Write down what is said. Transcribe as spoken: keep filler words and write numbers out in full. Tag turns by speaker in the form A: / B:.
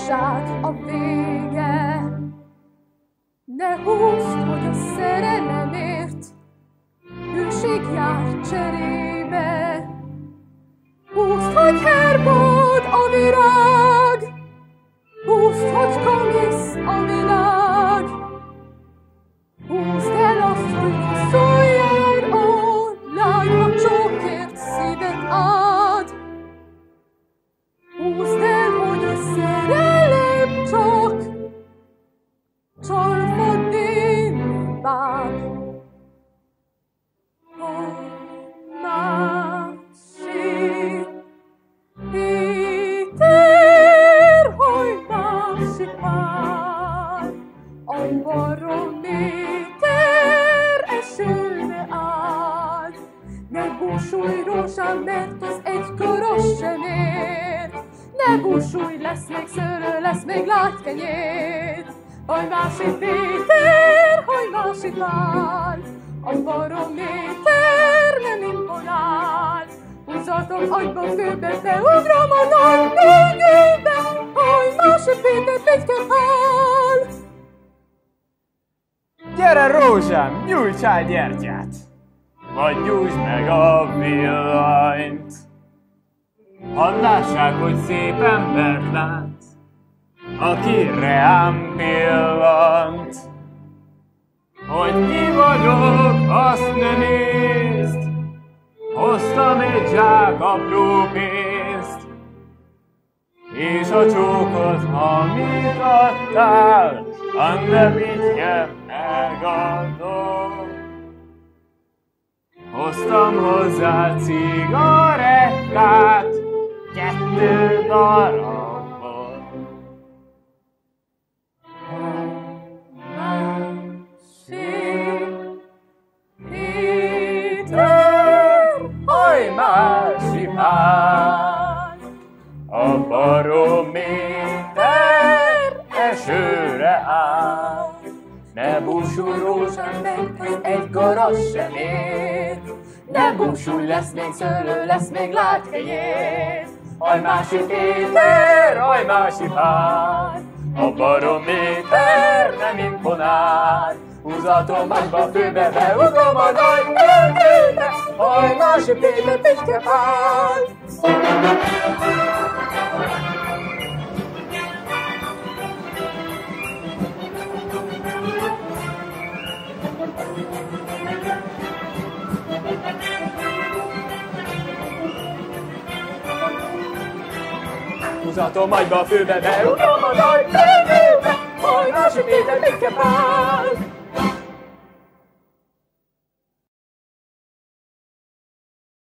A: igazság a vége. Ne húzd, hogy a szerelemért hűség jár cserébe. Húzd, hogy herbód a virág, húzd, hogy komisz a világ. Húzd el azt, hogy szóljál, ó, lány, a csókért szíved ad. Húzd el, hogy a szerelem csak csalfodni báb. Másik Péter, hogy másik pár, a barométer esőre áll. Ne búsulj rózsám, mert az egy koros sem ér. Ne búsulj, lesz még szőlő, lesz még lágykenyér. Hogy másik Péter, hogy másik pár, a barométer nem imponál. Húzatom agyba főbe, beugrom a nagy lényébe, hogy másik Péter Pétke pál.
B: Gyere, rózsám, nyújtsál gyertyát, vagy nyújtsd meg a villanyt. Hadd lássák, hogy szép embert látsz, aki reám pillant. Hogy ki vagyok, azt ne nézd, hoztam egy zsák apró pénzt, és a csókot, amit adtál, annál vigyem megadom. Hoztam hozzá cigarettát, kettő darabot. Oly másik pár, a barométer esőre áll. Ne búsulj rózsám, mert az egy garas sem ér. Ne búsulj, lesz még szőlő, lesz még lágykenyér. Oly másik Péter, oly másik pár, a barométer nem imponál. Húzatom agyba főbe, beugrom a nagy öltőbe, oly másik Péter Pétke pál. Húzatom agyba főbe, beugrom a nagy öltőbe, oly másik Péter Pétke pál.